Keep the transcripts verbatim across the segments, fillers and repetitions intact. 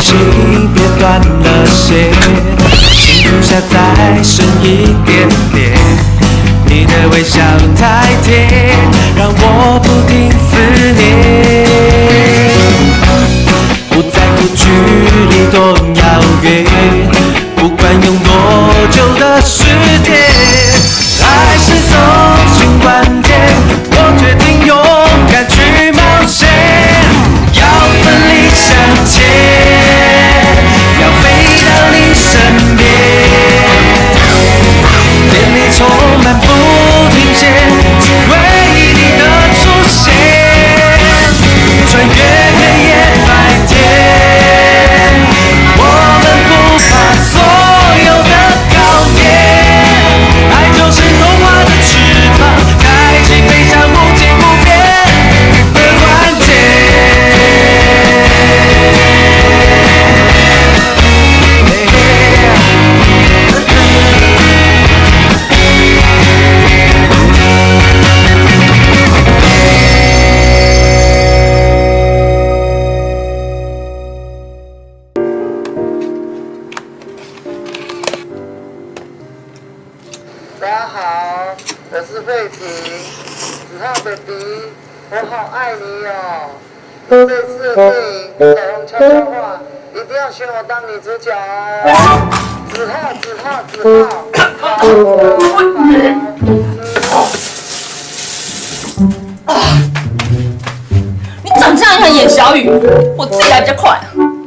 心别断了线，幸福下再深一点点。你的微笑太甜，让我不停思念。不在乎距离多遥远，不管用多久的时间，爱是送信关键，我决定勇敢去冒险，要奋力向前，要飞到你身边，电力充满不停歇，只为你的出现，穿越黑夜白天，我们不怕所有的考验，爱就是童话的翅膀，开启飞向无尽不变的关键。 大家好，我是慧婷，子浩 baby， 我好爱你哦。这次的电影《彩虹悄悄话》，一定要选我当女主角哦。子浩，子浩，子浩， 啊！你长这样还演小雨，我自己来比较快。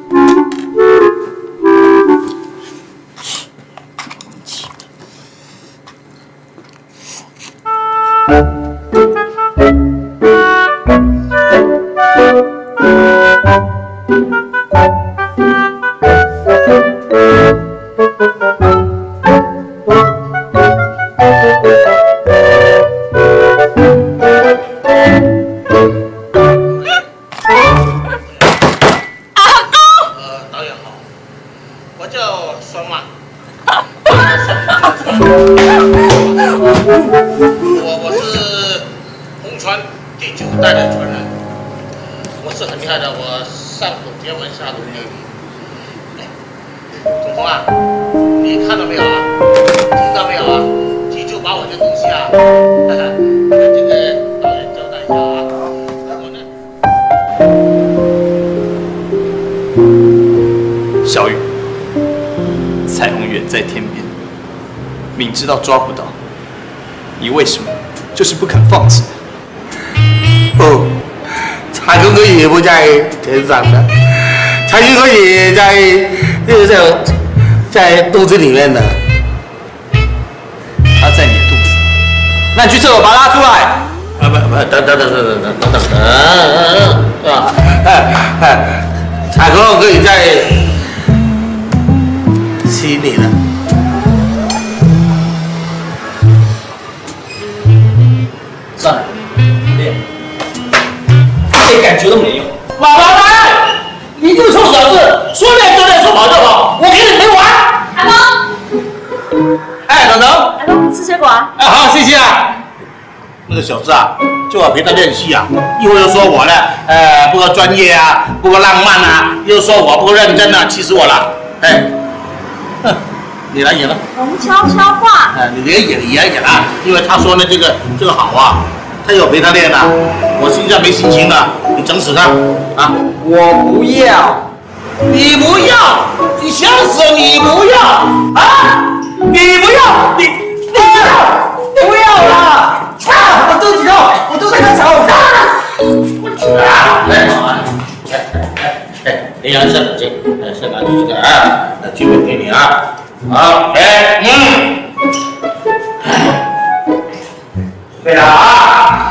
小雨，彩虹远在天边，明知道抓不到，你为什么就是不肯放弃？ 哦，彩虹可以不在天上的，彩虹可以在就是在在肚子里面的。 它在你的肚子，那你去厕所把它拉出来。 啊不不，等等等等等等等等等，啊，哎哎，彩虹可以在心里的。 算了，练，一点感觉都没有。 马老板，你这个臭小子，说练就练，说跑就跑，我给你没完。 阿东， 哎，等等， 阿东吃水果啊。 哎，好，谢谢啊。那个小子啊，叫我陪他练戏啊，一会儿又说我呢，呃，不够专业啊，不够浪漫啊，又说我不够认真啊，气死我了。哎，哼，你来演了。 红悄悄话。 哎，你连演也要演啊，因为他说呢，这个这个好啊，他有陪他练啊，我现在没心情了，你整死他啊！ 我不要， 你不要，你想死你不要啊！你不要，你你不要，你不要啦！啊！我肚子痛，我肚子很吵。啊！我去啊！哎，好啊！哎哎哎，你要先冷静，哎，先拿起这个啊，那剧本给你啊。好，哎，嗯，对了啊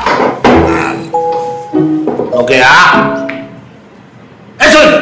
，OK 啊 ，Action！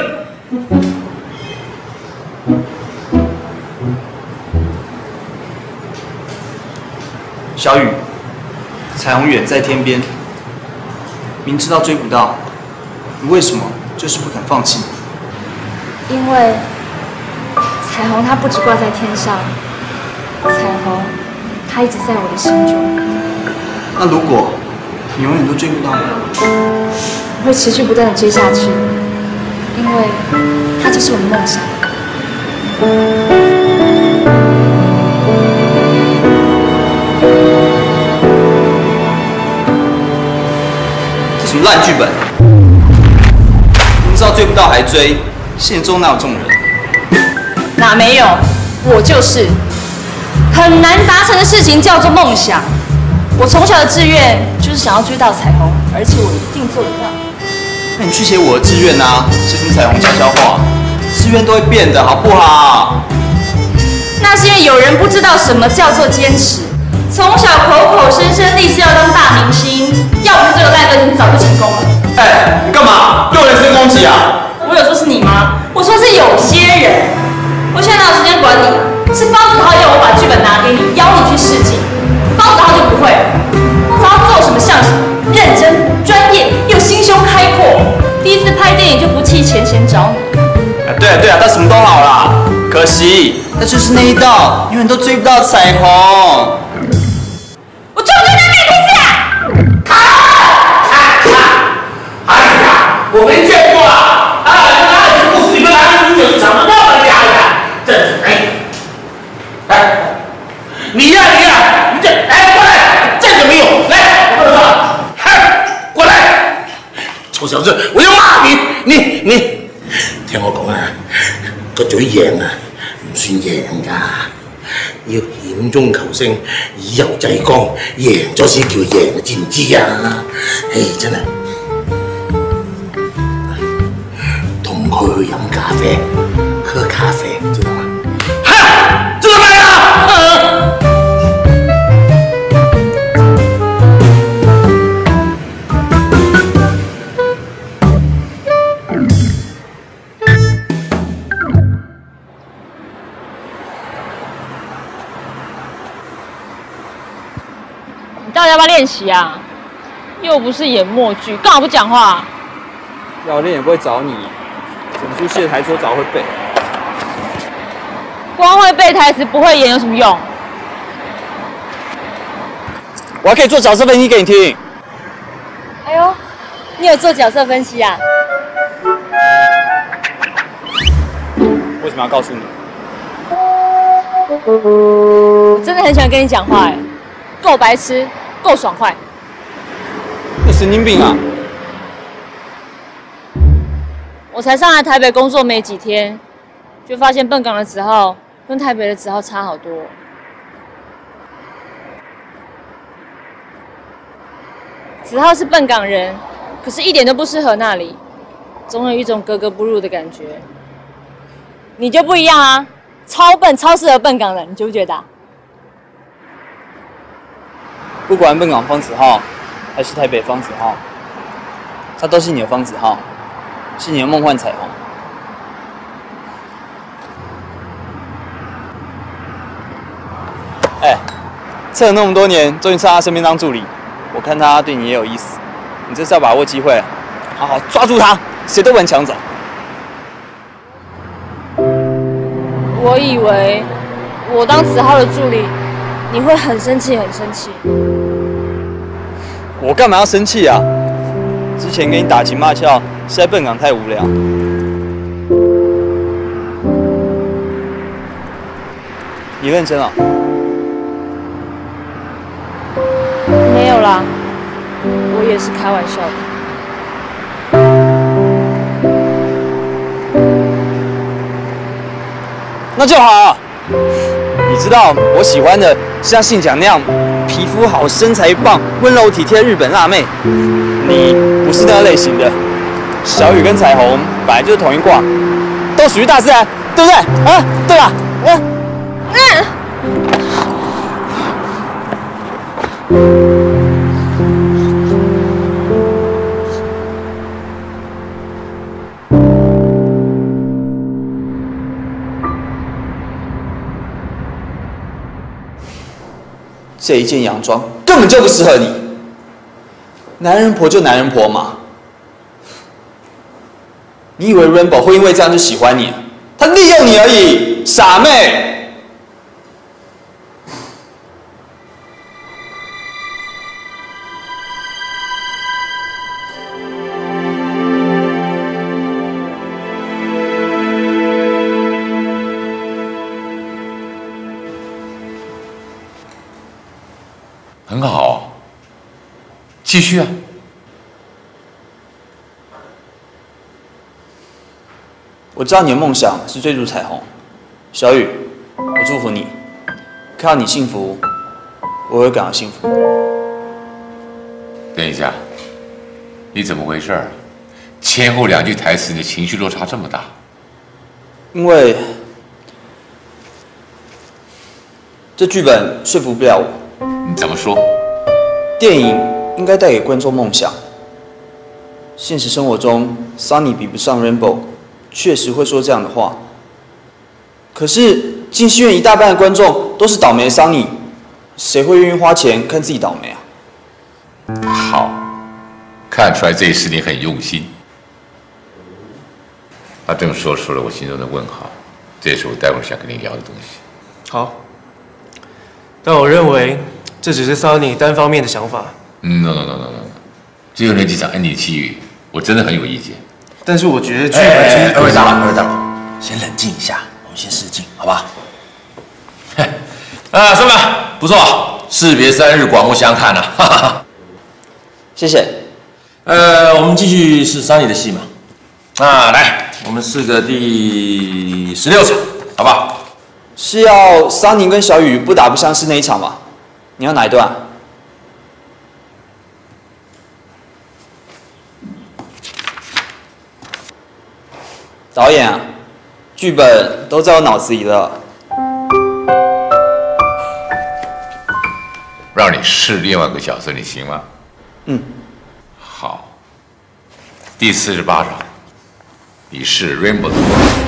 小雨，彩虹远在天边，明知道追不到，你为什么就是不肯放弃？ 因为彩虹它不只挂在天上，彩虹它一直在我的心中。 那如果你永远都追不到呢？ 我会持续不断的追下去， 因为它就是我的梦想。 这什么烂剧本？明知道追不到还追，现实中哪有这种人？ 哪没有？我就是。很难达成的事情叫做梦想。我从小的志愿就是想要追到彩虹，而且我一定做得到。 那你去写我的志愿啊，写什么彩虹悄悄话？志愿都会变的，好不好？ 那是因为有人不知道什么叫做坚持，从小口口声声立志要当大明星，要不是这个烂个人早就成功了。 哎、欸，你干嘛又人身攻击啊？ 我有说是你吗？我说是有些人。我现在哪有时间管你啊？是方子浩要我把剧本拿给你，邀你去试镜。方子浩就不会，方子浩做什么像什么，认真、专业又心胸开阔。第一次拍电影就不弃前嫌找你。 啊，对啊对啊，他什么都好啦，可惜那就是那一道，永远都追不到彩虹。 我追不追到那一次啊？ 啊啊啊！哎呀，我没见过啊！啊，那爱情故事里面男女主角长得那么亮的，真是哎哎，你呀你呀，你这哎过来，站着没有？来，我跟你说，嗨，过来，臭小子，我要骂你，你你，聽我講啊，個嘴贏啊，唔算贏㗎，要險中求勝，以柔制剛，贏咗先叫贏，知唔知啊？唉，真係，同佢去飲咖啡，喝咖啡，知道嗎？哈，知道沒有？啊到底要不要练习啊？又不是演默剧，干嘛不讲话？ 要练也不会找你，整出戏的台词早会背。 光会背台词不会演有什么用？ 我还可以做角色分析给你听。 哎呦，你有做角色分析啊？ 为什么要告诉你？ 我真的很喜欢跟你讲话，哎，够白痴，够爽快。 你神经病啊！ 我才上来台北工作没几天，就发现笨港的子浩跟台北的子浩差好多。子浩是笨港人，可是一点都不适合那里，总有一种格格不入的感觉。你就不一样啊，超笨，超适合笨港人，你觉不觉得啊？ 不管笨港方子浩，还是台北方子浩，他都是你的方子浩，是你的梦幻彩虹。哎、欸，测了那么多年，终于在他身边当助理，我看他对你也有意思，你这是要把握机会了，好好抓住他，谁都不能抢走。 我以为我当子浩的助理，你会很生气，很生气。 我干嘛要生气啊？之前给你打情骂俏，是在笨港太无聊。你认真啊？ 没有啦，我也是开玩笑的。 那就好。你知道我喜欢的是像信讲那样皮肤好、身材棒、温柔体贴的日本辣妹。你不是那个类型的。小雨跟彩虹本来就是同一挂，都属于大自然，对不对？啊，对吧？啊。嗯。 这一件洋装根本就不适合你，男人婆就男人婆嘛。你以为 Rainbow 会因为这样就喜欢你？他利用你而已，傻妹。 很好，继续啊。 我知道你的梦想是追逐彩虹，小雨，我祝福你，看到你幸福，我会感到幸福。 等一下，你怎么回事？前后两句台词，你的情绪落差这么大？ 因为这剧本说服不了我。 你怎么说？ 电影应该带给观众梦想。现实生活中 ，Sunny 比不上 Rainbow， 确实会说这样的话。可是进戏院一大半的观众都是倒霉的 Sunny， 谁会愿意花钱看自己倒霉啊？ 好，看出来这一次你很用心。他这么说出了我心中的问号，这也是我待会儿想跟你聊的东西。 好，但我认为这只是 Sunny 单方面的想法。 嗯 ，no no no no no， 最后那几场恩典气语，我真的很有意见。 但是我觉得剧哎本其实…… 二位大佬，二位大佬，先冷静一下，我们先试镜，好吧？啊，兄弟们，不错，士别三日，刮目相看啊！哈哈哈。 谢谢。 呃，我们继续是 Sunny 的戏嘛？啊，来，我们试个第十六场，好不好？ 是要 Sunny 跟小雨不打不相识那一场吗？你要哪一段？导演啊，剧本都在我脑子里了。 让你试另外一个角色，你行吗？ 嗯。 好。第四十八场，你是 Rainbow 的。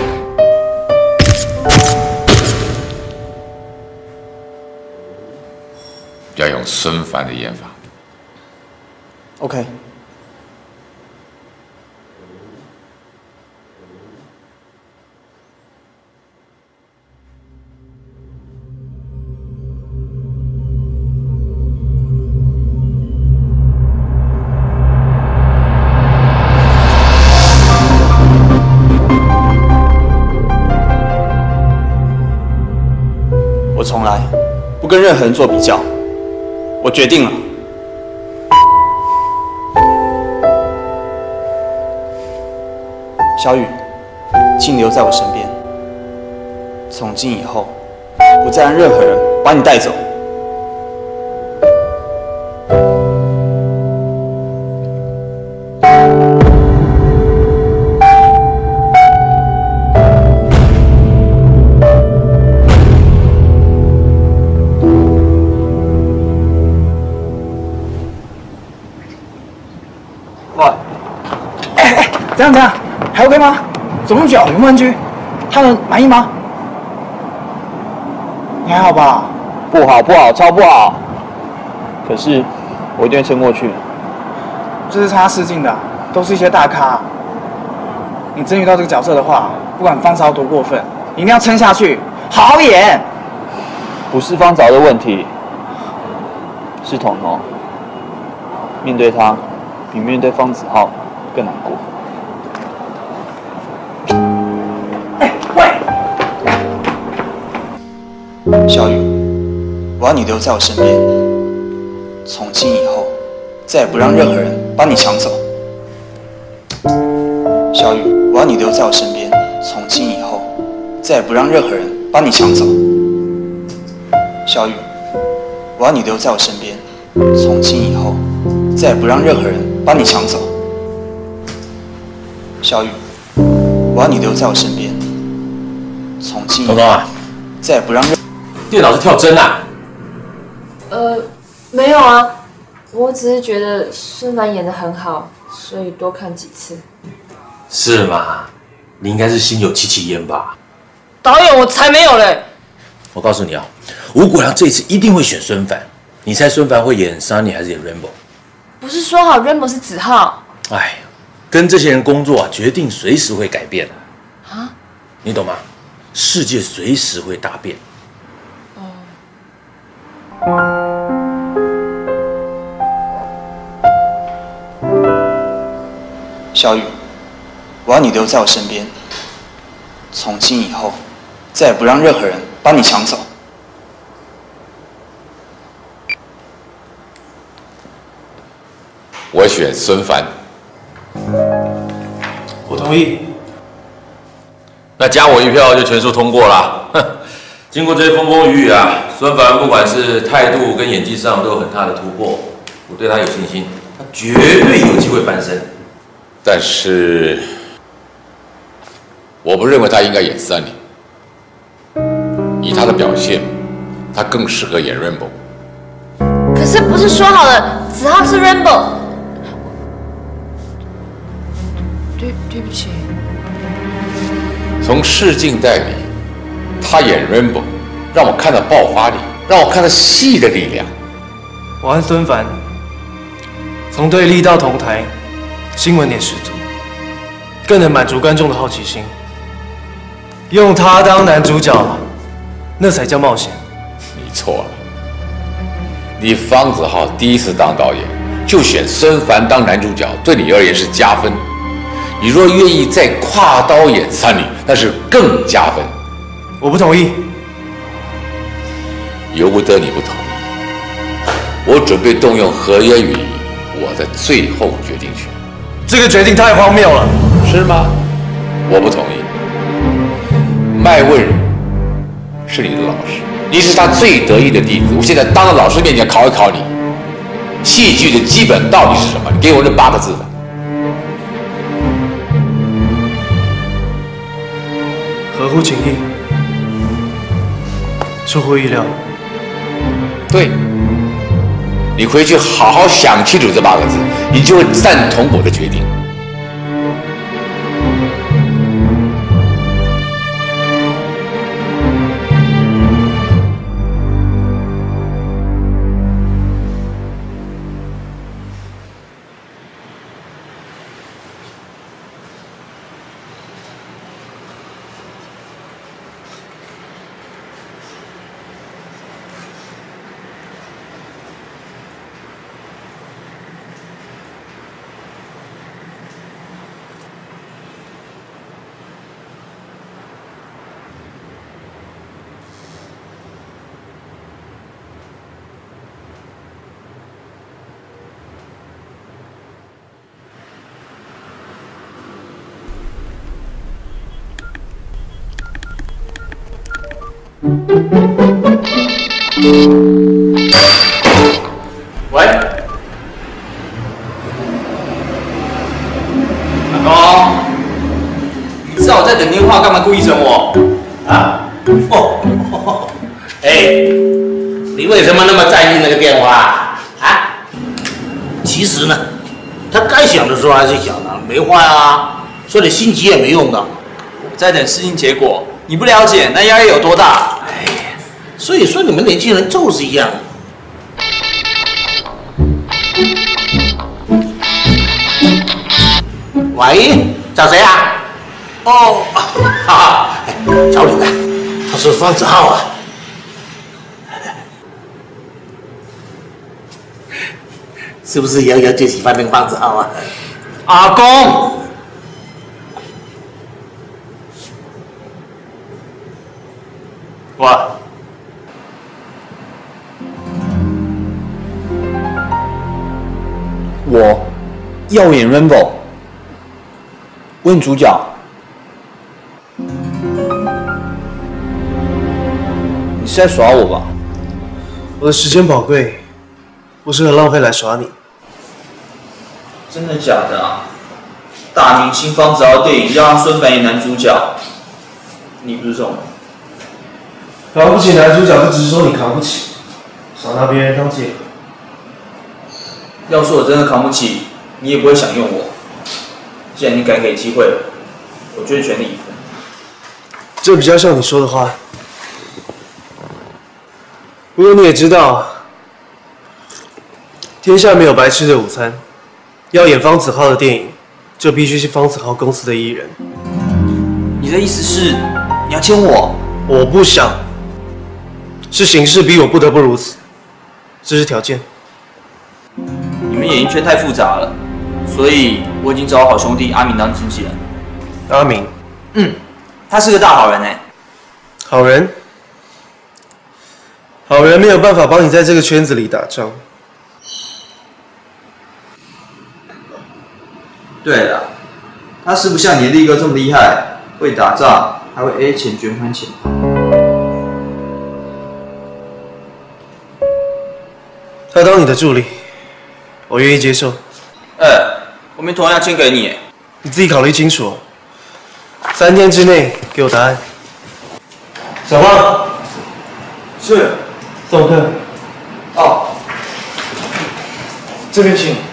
要用孙凡的演法。 OK。我从来不跟任何人做比较。我决定了，小雨，请留在我身边。从今以后，不再让任何人把你带走。 怎样怎样？还 OK 吗？走那么久，有没有 N G？ 他们满意吗？你还好吧？ 不好，不好，超不好。可是我一定会撑过去。 这是参加试镜的，都是一些大咖。你真遇到这个角色的话，不管方朝多过分，你一定要撑下去，好好演。 不是方朝的问题，是彤彤。面对他，比面对方子浩更难过。小雨，我要你留在我身边。从今以后，再也不让任何人把你抢走。小雨，我要你留在我身边。从今以后，再也不让任何人把你抢走。小雨，我要你留在我身边。从今以后，再也不让任何人把你抢走。小雨，我要你留在我身边。从今以后，再也不让任。 电脑是跳针啊？ 呃，没有啊，我只是觉得孙凡演得很好，所以多看几次。 是吗？你应该是心有戚戚焉吧？ 导演，我才没有嘞！ 我告诉你啊，吴国良这次一定会选孙凡。你猜孙凡会演 Sunny 还是演 Rainbow？ 不是说好 Rainbow 是子浩？ 哎，跟这些人工作啊，决定随时会改变的。 啊？ 你懂吗？世界随时会大变。 小雨，我要你留在我身边。从今以后，再也不让任何人把你抢走。 我选孙凡。 我同意。 那加我一票就全数通过了。哼，经过这些风风雨雨啊，孙凡不管是态度跟演技上都有很大的突破，我对他有信心，他绝对有机会翻身。 但是，我不认为他应该演三林。以他的表现，他更适合演 Rainbow。 可是不是说好了子浩是 Rainbow？ 对对不起。 从试镜带里，他演 Rainbow， 让我看到爆发力，让我看到戏的力量。 我和孙凡从对立到同台，新闻点十足，更能满足观众的好奇心。用他当男主角，那才叫冒险。 你错了，你方子浩第一次当导演就选孙凡当男主角，对你而言是加分。你若愿意再跨刀演三林，那是更加分。 我不同意。 由不得你不同意，我准备动用合约与我的最后决定权。 这个决定太荒谬了， 是吗？我不同意。麦问人是你的老师，你是他最得意的弟子。我现在当着老师面前考一考你，戏剧的基本道理是什么？你给我这八个字吧。 合乎情义，出乎意料。 对，你回去好好想清楚这八个字，你就会赞同我的决定。 喂，老公，你知道我在等电话，干嘛故意整我？ 啊？哦，哎，你为什么那么在意那个电话啊？其实呢，他该想的时候还是想的，没坏啊。说你心急也没用的。 我在等试镜结果，你不了解，那压力有多大？ 哎，所以说你们年轻人就是一样。喂，找谁啊？哦，哈哈，找你的，他是方子浩啊。是不是瑶瑶最喜欢那个方子浩啊？ 阿公，喂，我要演 Rainbow。问主角，你是在耍我吧？ 我的时间宝贵，不适合浪费来耍你。 真的假的啊？大明星方子浩电影要让孙凡演男主角，你不是这种人。 扛不起男主角就只是说你扛不起，少拿别人当借口。 要是我真的扛不起，你也不会想用我。既然你敢给机会，我就全力以赴。 这比较像你说的话。不过你也知道，天下没有白吃的午餐。要演方子浩的电影，就必须是方子浩公司的艺人。 你的意思是，你要签我？ 我不想，是形势逼我不得不如此，这是条件。 你们演艺圈太复杂了。所以我已经找好兄弟阿明当经纪人。 阿明， 嗯，他是个大好人哎。 好人，好人没有办法帮你在这个圈子里打仗。 对了，他是不像你的力哥这么厉害，会打仗，还会 A 钱卷款潜逃。 他当你的助理，我愿意接受。 哎、欸，我没同样签给你， 你自己考虑清楚，三天之内给我答案。小胖，是，送客。哦，这边请。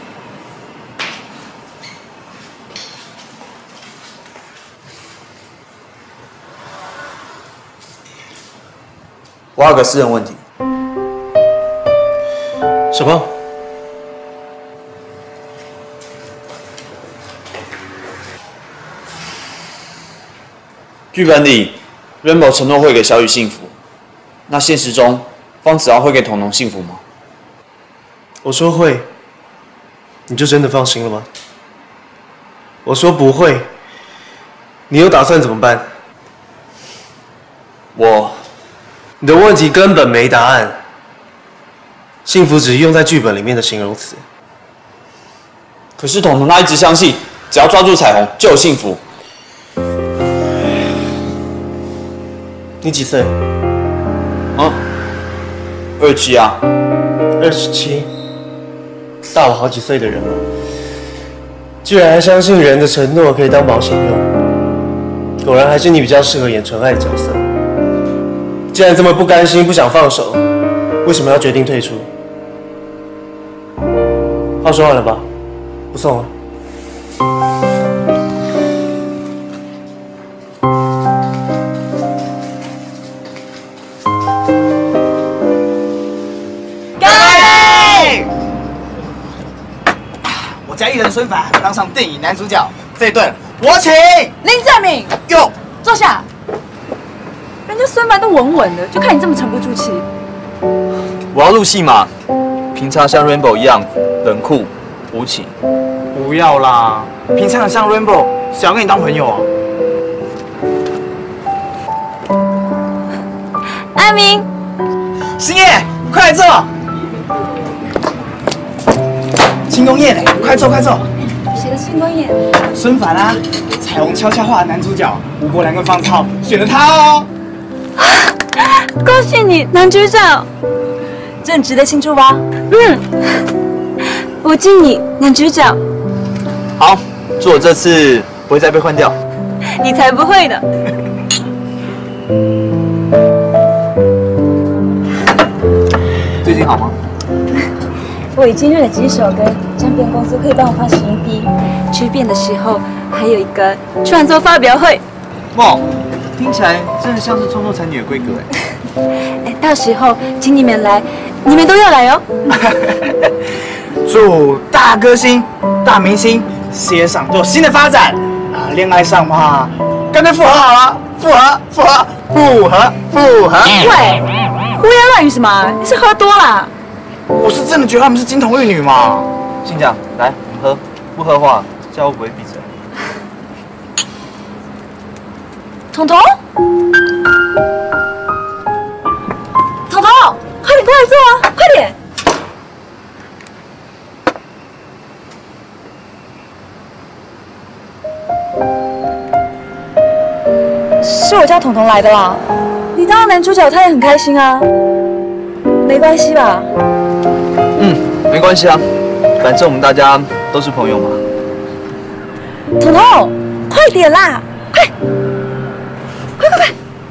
我还有个私人问题。 小胖， 剧本里 Rainbow 承诺会给小雨幸福，那现实中方子豪会给彤彤幸福吗？ 我说会，你就真的放心了吗？我说不会，你又打算怎么办？ 我， 你的问题根本没答案。幸福只是用在剧本里面的形容词。 可是彤彤他一直相信，只要抓住彩虹就有幸福。 你几岁？ 啊，二十七啊。 二十七，大我好几岁的人了，居然还相信人的承诺可以当保险用。果然还是你比较适合演纯爱的角色。既然这么不甘心，不想放手，为什么要决定退出？话说完了吧？不送了。 我家艺人孙凡当上电影男主角，这一顿我请。 林正明， 哟， 坐下。人家孙凡都稳稳的，就看你这么沉不住气。 我要入戏嘛，平常像 Rainbow 一样冷酷无情。 不要啦，平常很像 Rainbow， 想要跟你当朋友啊。 阿明， 星夜，快来坐。庆功宴嘞，快坐快坐。 谁的庆功宴？ 孙凡啊，彩虹悄悄话的男主角，吴国良跟方超选了他哦。 恭喜你，男主角，这很值得庆祝吧？嗯，我敬你，男主角。 好，祝我这次不会再被换掉。 你才不会呢。 最近好吗？ 我已经认了几首歌，唱片公司会帮我发行一批。曲变的时候还有一个创作发表会。 哇，听起来真的像是创作才女的规格哎。 哎，到时候请你们来，你们都要来哦。 祝大歌星、大明星事业上都有新的发展啊！恋爱上嘛，干脆复合好了，复合、复合、复合、复合。 喂，胡言乱语什么？你是喝多了？ 我是真的觉得他们是金童玉女嘛。 信长，来，我们喝，不喝的话，下午不会闭嘴。 彤彤，彤彤，快点过来坐啊，快点！是我叫彤彤来的啦。你当了男主角，他也很开心啊。没关系吧？ 嗯，没关系啊，反正我们大家都是朋友嘛。 彤彤，快点啦，快！快快快！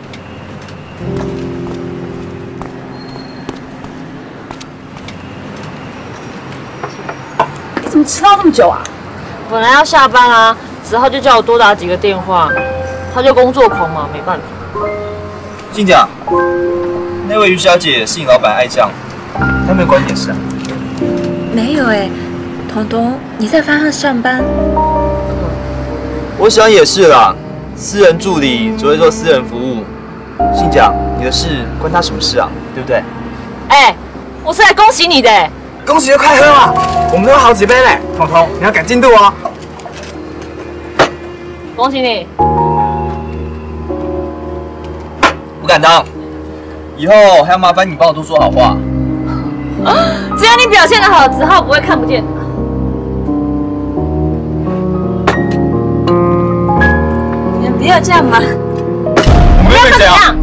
你怎么迟到这么久啊？ 本来要下班啊，子浩就叫我多打几个电话，他就工作狂嘛，没办法。 信长，那位于小姐是你老板爱将，她没有关你的事啊？ 没有哎，彤彤，你在发上上班？ 我想也是啦，私人助理只会做私人服务。信长，你的事关他什么事啊？对不对？ 哎、欸，我是来恭喜你的、欸。 恭喜就快喝嘛，我们都有好几杯嘞。彤彤，你要赶进度哦。 恭喜你。 不敢当，以后还要麻烦你帮我多说好话。 只要你表现得好，子浩不会看不见。 不要这样嘛！ 我们会怎样？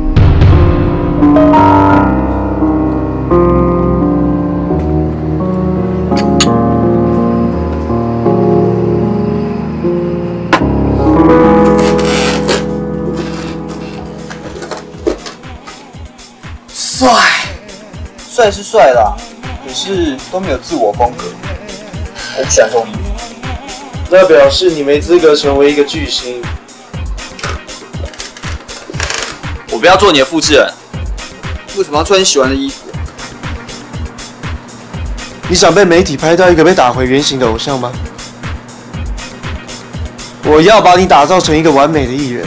帅，帅是帅啦，可是都没有自我风格。我不喜欢这种衣服。 那表示你没资格成为一个巨星。 我不要做你的复制人。为什么要穿你喜欢的衣服？ 你想被媒体拍到一个被打回原形的偶像吗？我要把你打造成一个完美的艺人。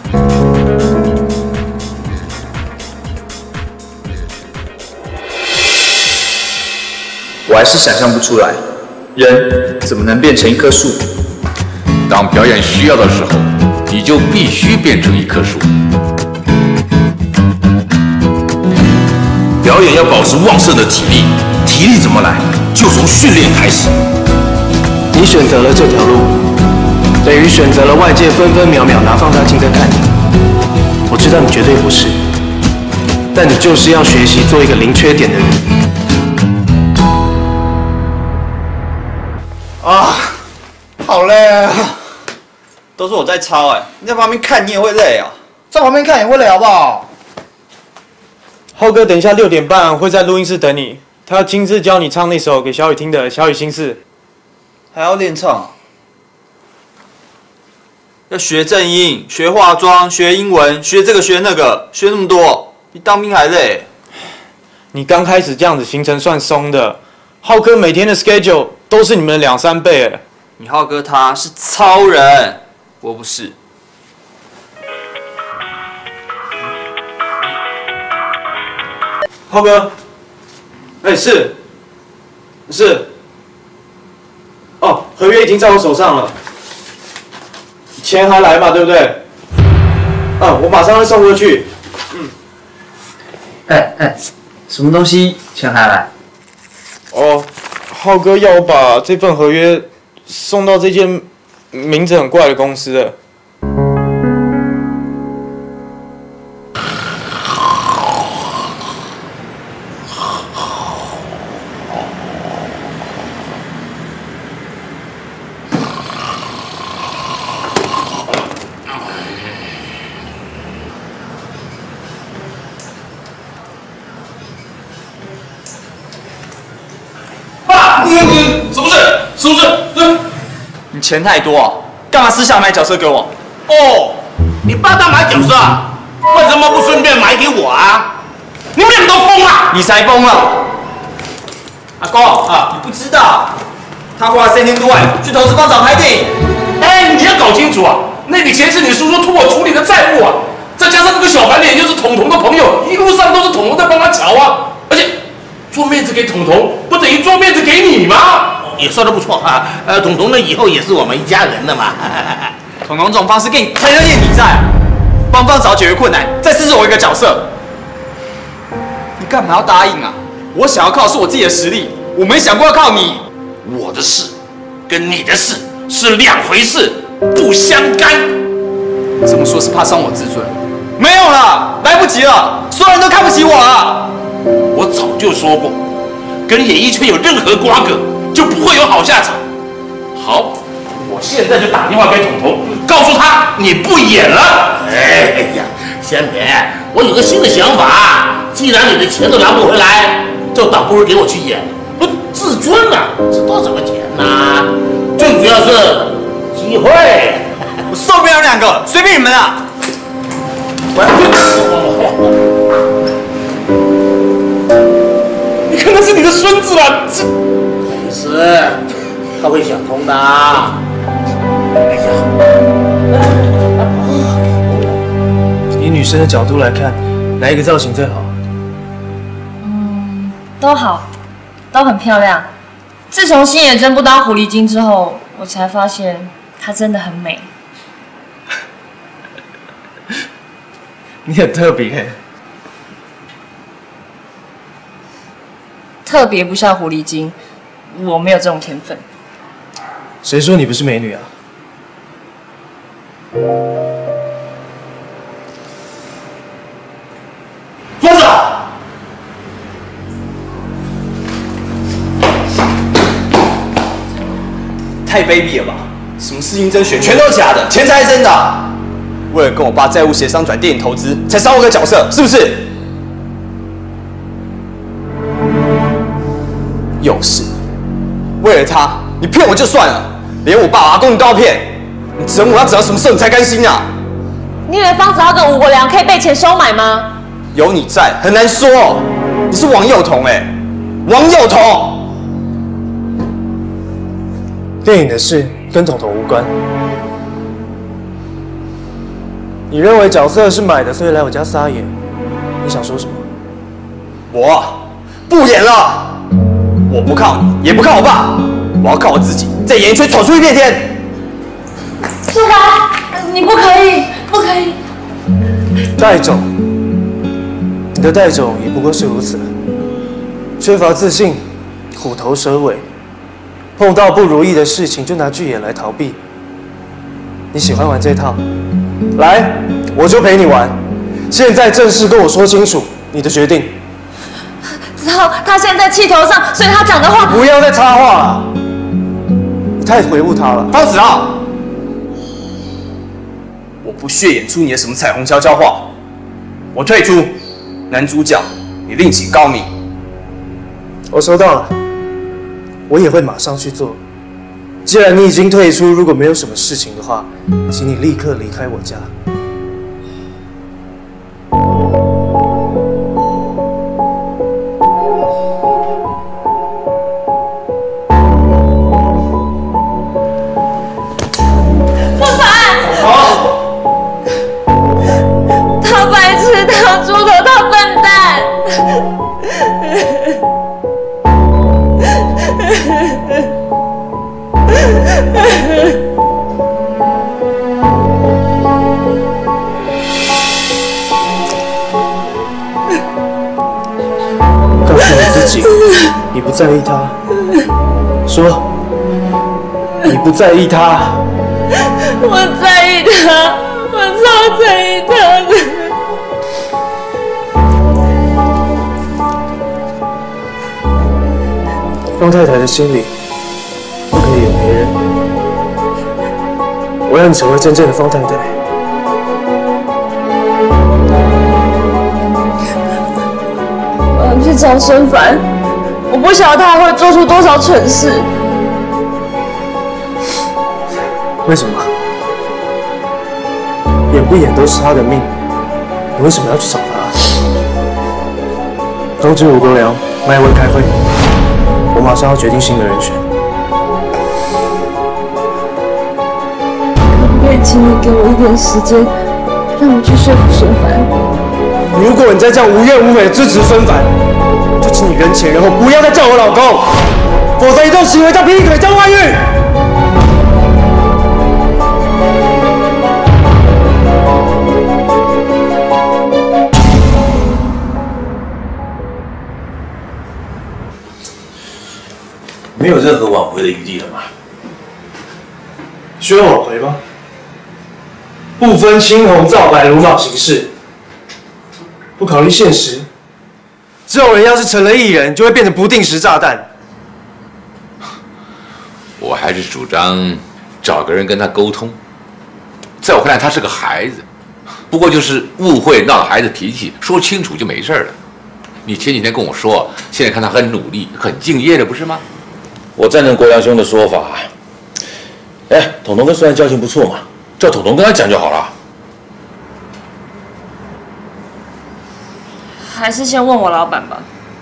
我还是想象不出来，人怎么能变成一棵树？ 当表演需要的时候，你就必须变成一棵树。 表演要保持旺盛的体力，体力怎么来？就从训练开始。 你选择了这条路，等于选择了外界分分秒秒拿放大镜在看你。我知道你绝对不是，但你就是要学习做一个零缺点的人。 啊，好累啊！都是我在抄哎、欸，你在旁边看你也会累啊。在旁边看也会累，好不好？ 浩哥，等一下六点半会在录音室等你，他要亲自教你唱那首给小雨听的《小雨心事》。 还要练唱？要学正音，学化妆，学英文，学这个学那个，学那么多，比当兵还累。 你刚开始这样子行程算松的，浩哥每天的 schedule 都是你们的两三倍哎。 你浩哥他是超人，我不是。 浩哥，哎、欸、是，是，哦，合约已经在我手上了，钱还来嘛，对不对？嗯，我马上会送过去。嗯。 哎哎，什么东西钱还来？ 哦，浩哥要我把这份合约送到这间名字很怪的公司了。 什么事？什么事？嗯， 你钱太多啊，干嘛私下买角色给我？ 哦，你爸大买角色啊？为什么不顺便买给我啊？你们两个都疯了！ 你才疯了！阿公啊，你不知道，他花了三千多万去投资帮找拍电影。 哎，你要搞清楚啊，那笔钱是你叔叔托我处理的债务啊，再加上那个小白脸又是彤彤的朋友，一路上都是彤彤在帮他瞧啊，而且做面子给彤彤，不等于做面子给你吗？也说得不错啊，呃，彤彤呢以后也是我们一家人了嘛。 彤彤这种方式给你才能念你在，帮方找解决困难，再试试我一个角色。你干嘛要答应啊？我想要靠的是我自己的实力，我没想过要靠你。 我的事跟你的事是两回事，不相干。 这么说是怕伤我自尊？没有了，来不及了，所有人都看不起我了。 我早就说过，跟演艺圈有任何瓜葛，就不会有好下场。好，我现在就打电话给彤彤，告诉他你不演了。哎呀，先别，我有个新的想法。既然你的钱都拿不回来，就倒不如给我去演。不，自尊啊，是多什么钱呐？最主要是机会。 我受不了两个，随便你们啊！ 你看那是你的孙子啊！这没事，他会想通的。哎呀， 以女生的角度来看，哪一个造型最好？ 嗯，都好，都很漂亮。自从星野真不当狐狸精之后，我才发现她真的很美。 你很特别， 特别不像狐狸精，我没有这种天分。 谁说你不是美女啊？ 放手！ 太卑鄙了吧！什么世经甄选全都是假的，钱才是真的。为了跟我爸债务协商转电影投资，才少我个角色，是不是？有事。为了他，你骗我就算了，连我爸阿公你都要骗，你整我要整到什么时候你才甘心啊？ 你以为方子浩跟吴国良可以被钱收买吗？ 有你在，很难说。你是王幼彤哎、欸，王幼彤。 电影的事跟彤彤无关。你认为角色是买的，所以来我家撒野？你想说什么？ 我不演了。我不靠你，也不靠我爸，我要靠我自己，在演艺圈闯出一片天。 志华，你不可以，不可以。 戴总，你的戴总也不过是如此，缺乏自信，虎头蛇尾，碰到不如意的事情就拿剧演来逃避。你喜欢玩这套？来，我就陪你玩。现在正式跟我说清楚你的决定。 子浩，他现在气头上，所以他讲的话…… 不要再插话了，你太回复他了。 方子浩，我不屑演出你的什么彩虹悄悄话，我退出。男主角，你另请高明。 我收到了，我也会马上去做。既然你已经退出，如果没有什么事情的话，请你立刻离开我家。你不在意他，说你不在意他。 我在意他，我超在意他的。 方太太的心里不可以有别人，我让你成为真正的方太太。 我要去找孙凡。我不晓得他还会做出多少蠢事。 为什么？演不演都是他的命，你为什么要去找他？通知吴国良，麦问开会，我马上要决定新的人选。 可不可以请你给我一点时间，让我去说服孙凡？ 如果你再这样无怨无悔的支持孙凡，就请你人前人后不要再叫我老公，否则你这种行为叫劈腿，叫外遇。 没有任何挽回的余地了吗？ 需要挽回吗？不分青红皂白，鲁莽行事，不考虑现实。这种人要是成了艺人，就会变成不定时炸弹。 我还是主张找个人跟他沟通。在我看来，他是个孩子，不过就是误会闹了孩子脾气，说清楚就没事了。你前几天跟我说，现在看他很努力、很敬业的，不是吗？ 我赞成国良兄的说法。哎，彤彤跟孙然交情不错嘛，叫彤彤跟他讲就好了。 还是先问我老板吧。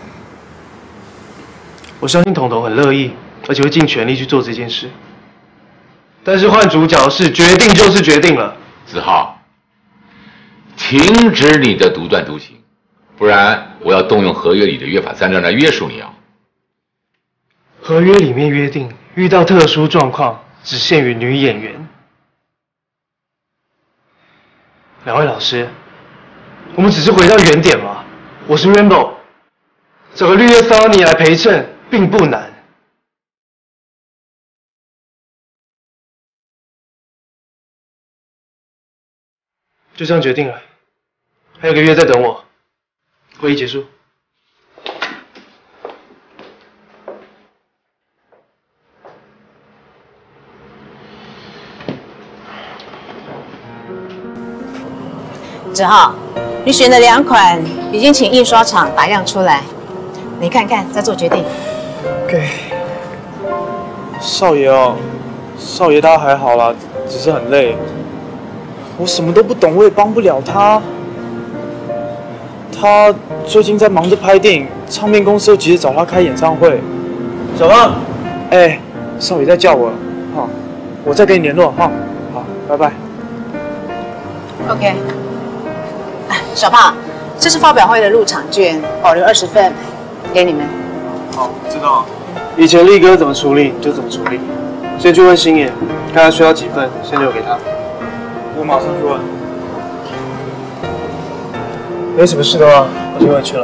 我相信彤彤很乐意，而且会尽全力去做这件事。但是换主角是决定就是决定了。 子浩，停止你的独断独行，不然我要动用合约里的约法三章来约束你啊。 合约里面约定，遇到特殊状况只限于女演员。两位老师，我们只是回到原点嘛。我是 Rainbow， 找个绿叶 Sunny 来陪衬并不难。就这样决定了，还有个月在等我。 会议结束。 子浩，你选的两款已经请印刷厂打样出来，你看看再做决定。 给少爷哦，少爷他还好啦，只是很累。我什么都不懂，我也帮不了他。他最近在忙着拍电影，唱片公司又急着找他开演唱会。小胖，哎，少爷在叫我，哈，我再跟你联络哈。好，拜拜。 OK。小胖，这是发表会的入场券，保留二十份，给你们。 好，知道。以前力哥怎么处理就怎么处理。先去问星爷，看他需要几份，先留给他。我马上去问。没什么事的话，我就回去了。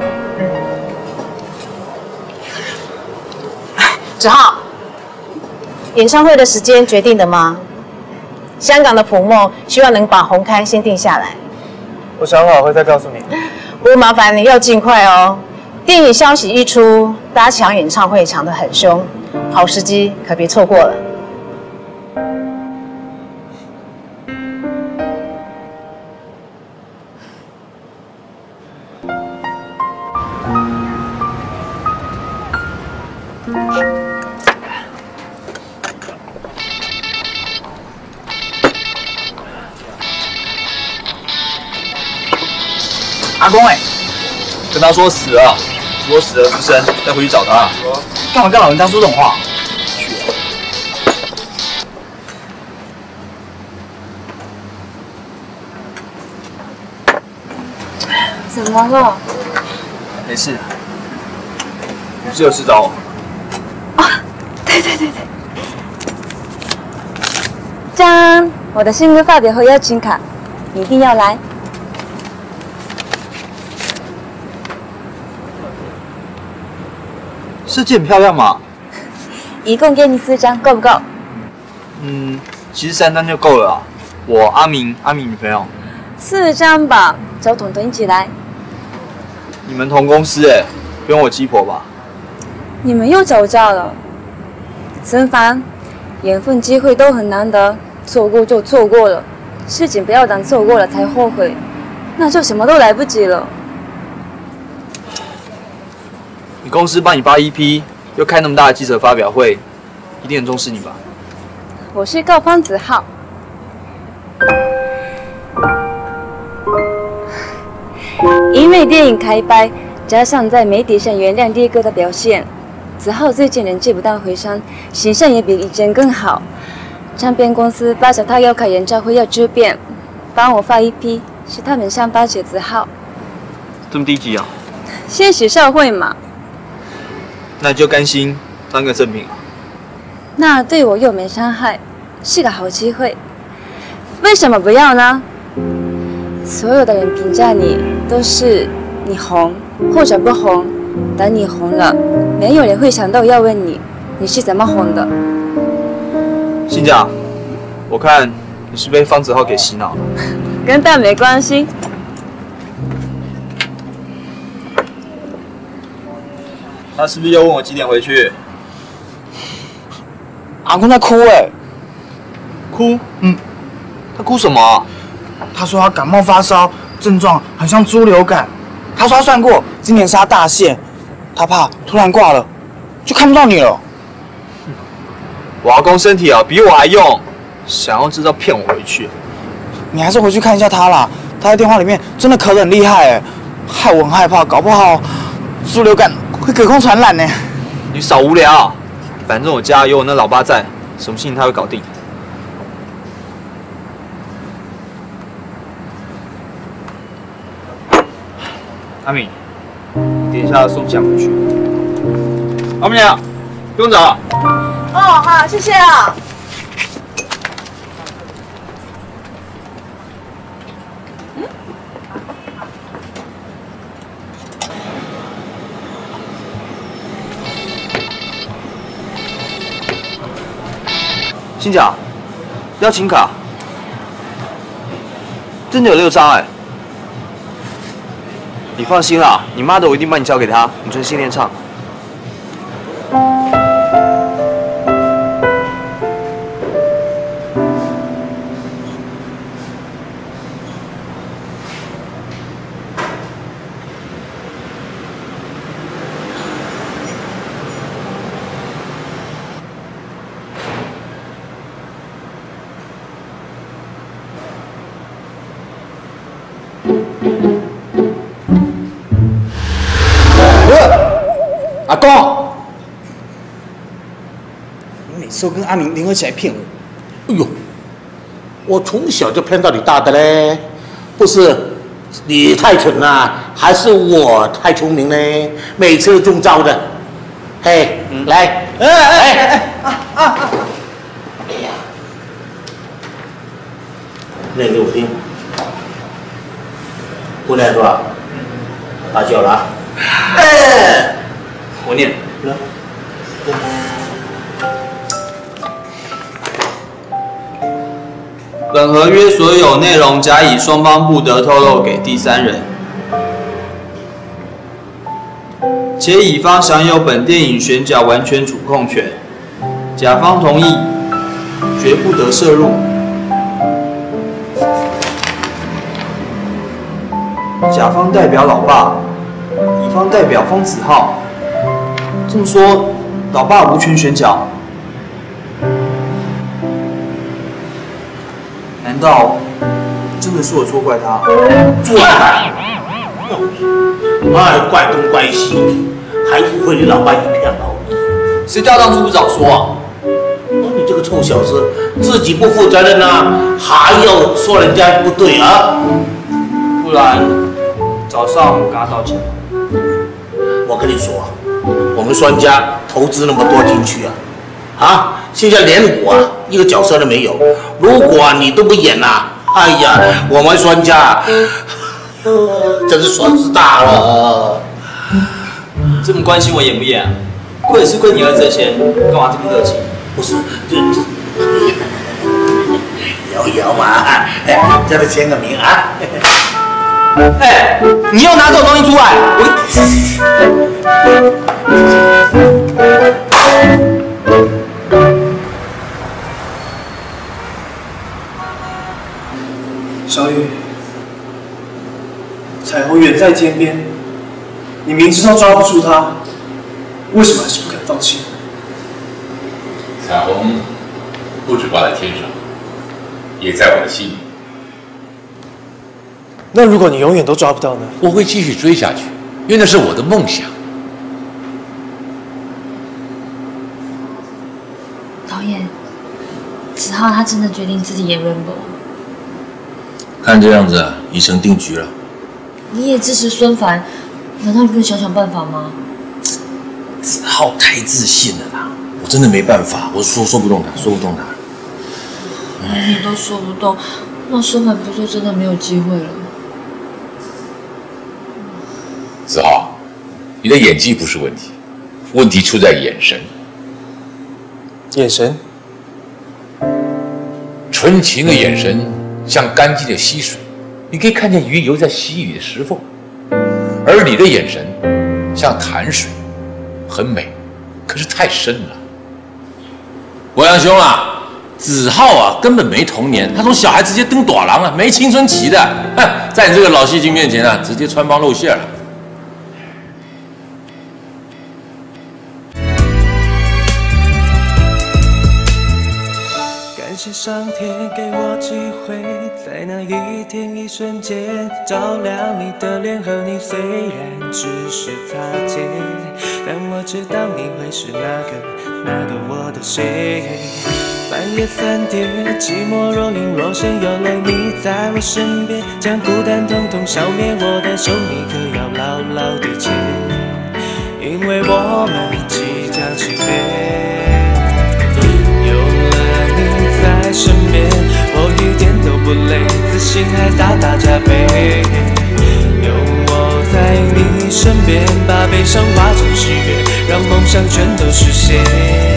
子浩，演唱会的时间决定的吗？香港的普莫希望能把红磡先定下来。 我想好会再告诉你。 不过麻烦你要尽快哦。电影消息一出，大家抢演唱会抢得很凶，好时机可别错过了。 阿公哎，跟他说死了，如果死而复生，再回去找他。干嘛跟老人家说这种话？去啊！ 怎么了？ 没事。你不是有事找我？ 啊，对对对对。张，我的新歌发表会邀请卡，你一定要来。 设计很漂亮嘛？ 一共给你四张，够不够？ 嗯，其实三张就够了啊。我阿明，阿明女朋友。 四张吧，找彤彤一起来。 你们同公司哎，不用我鸡婆吧？ 你们又吵架了。陈凡，缘分机会都很难得，错过就错过了，事情不要等错过了才后悔，那就什么都来不及了。 你公司帮你发 E P， 又开那么大的记者发表会，一定很重视你吧？ 我是告方子浩。因为电影开拍，加上在媒体上原谅力哥的表现，子浩最近人气不断回升，形象也比以前更好。唱片公司巴着他要开演唱会要支片，帮我发 E P， 是他们想巴结子浩。 这么低级啊？ 现实社会嘛。 那你就甘心当个正品啊？ 那对我又没伤害，是个好机会。为什么不要呢？所有的人评价你都是你红或者不红，等你红了，没有人会想到要问你你是怎么红的。 信长，我看你是被方子浩给洗脑了。 跟蛋没关系。 他是不是又问我几点回去？ 阿公在哭哎、欸， 哭？嗯，他哭什么啊？ 他说他感冒发烧，症状很像猪流感。他说他算过，今年是他大限，他怕突然挂了，就看不到你了。 我阿公身体啊比我还用，想要知道骗我回去。 你还是回去看一下他啦，他在电话里面真的咳得很厉害哎，害我很害怕，搞不好猪流感会隔空传染呢。 你少无聊，反正我家有我那老爸在，什么事情他会搞定。阿敏，你等一下送奖回去。阿敏啊，不用走。 哦，好，谢谢啊。 新甲，邀请卡，真的有六张哎。 你放心啦，你妈的我一定帮你交给她，你专心练唱。 阿公，你每次都跟阿明联合起来骗我。 哎呦，我从小就骗到你大的嘞，不是你太蠢了，还是我太聪明嘞？每次都中招的。嘿，嗯、来，哎哎哎啊啊啊！哎呀，念给我听，不念是吧？打脚了啊！哎。 我念。本合约所有内容甲乙双方不得透露给第三人，且乙方享有本电影选角完全主控权，甲方同意，绝不得涉入。甲方代表老爸，乙方代表方子浩。这么说，老爸无权选角？难道真的是我错怪他？ 错怪？哎，怪东怪西，还误会你老爸一片好意。 谁叫当初不早说啊？ 哦，你这个臭小子，自己不负责任啊，还要说人家不对啊？ 不然早上我跟他道歉。 我跟你说啊。我们酸家投资那么多进去啊，啊，现在连我、啊、一个角色都没有。如果、啊、你都不演呐、啊，哎呀，我们酸家真是损失大了。 这么关心我演不演啊？亏也是亏你儿子的钱，干嘛这么热情？ 不是，就摇摇嘛，哎，叫他签个名啊。 哎，你又拿这种东西出来，我。 小雨，彩虹远在天边，你明知道抓不住他，为什么还是不肯放弃？ 彩虹不止挂在天上，也在我的心里。 那如果你永远都抓不到呢？ 我会继续追下去，因为那是我的梦想。 导演，子浩他真的决定自己演 Rainbow？ 看这样子啊，已成定局了。 你也支持孙凡，难道你不能想想办法吗？ 子浩太自信了啦，我真的没办法，我说说不动他，说不动他。 你都说不动，那孙凡不就真的没有机会了？ 子浩，你的演技不是问题，问题出在眼神。 眼神？ 纯情的眼神像干净的溪水，你可以看见鱼游在溪里的石缝；而你的眼神像潭水，很美，可是太深了。国阳兄啊，子浩啊根本没童年，他从小孩直接登短廊了，没青春期的。哼，在你这个老戏精面前啊，直接穿帮露馅了。 感谢上天给我机会，在那一天一瞬间照亮你的脸和你，虽然只是擦肩，但我知道你会是那个那个我的谁。半夜三点，寂寞若隐若现，有了你在我身边，将孤单统统消灭。我的手你可要牢牢地牵，因为我们即将起飞。在身边，我一点都不累，自信还大大加倍。有我在你身边，把悲伤化成喜悦，让梦想全都实现。